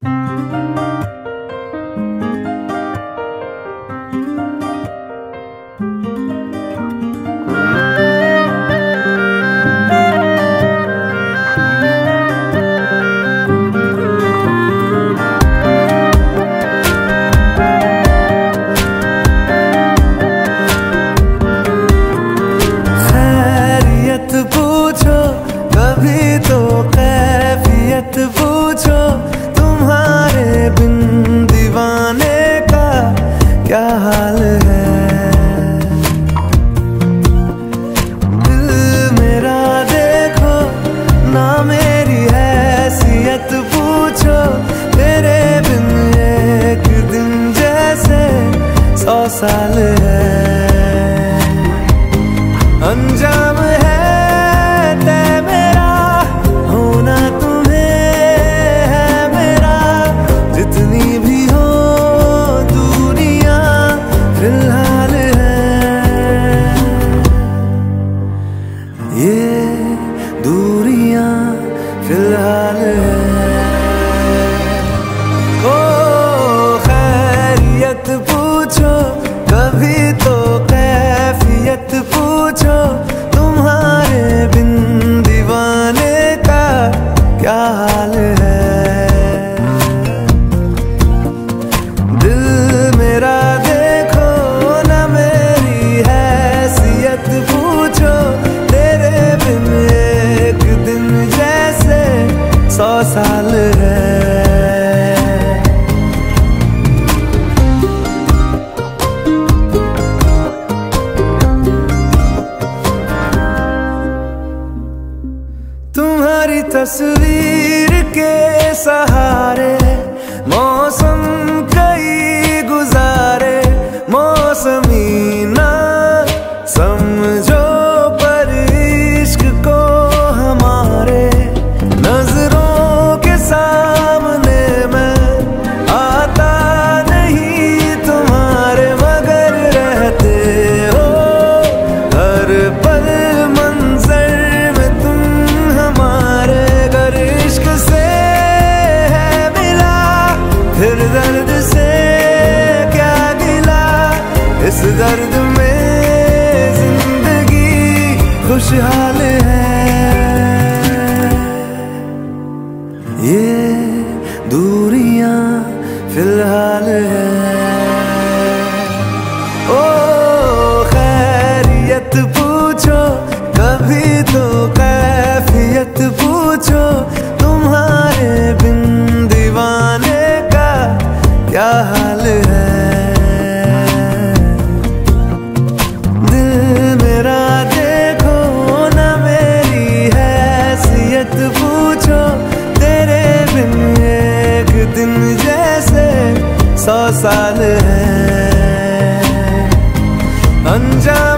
पूछो कभी तो कैफियत पूछो, तुम्हारे बिन दीवाने का क्या हाल है। दिल मेरा देखो ना मेरी हैसियत पूछो, तेरे बिन एक दिन जैसे 100 साल है। अंजाम है तय मेरा, होना तुम्हें है मेरा, जितनी भी हो दूरियां फिलहाल है। ये दूरियां फिलहाल है। ओ खैरियत पूछो कभी तो कैफियत पूछो, तुम्हारे बिन दीवाने का क्या हाल है। दिल मेरा देखो ना मेरी हैसियत पूछो, तेरे बिन एक दिन जैसे 100 साल है। तुम्हारी तस्वीर के सहारे मौसम कई गुजारे, मौसमी ना समझो पर इश्क को हमारे, नजरों के सामने मैं आता नहीं तुम्हारे, मगर रहते हो हर पल मंजर में तुम हमारे। गर इश्क से है मिला फिर दर्द से क्या गिला, इस दर्द में जिंदगी खुशहाल है। ये दूरियां फिलहाल है। ओ खैरियत पूछो कभी तो कैफियत पूछो, तुम्हारे बिन दीवाने का क्या हाल है। दिल मेरा देखो ना मेरी हैसियत पूछो, तेरे बिन एक दिन जैसे 100 साल है। अंजाम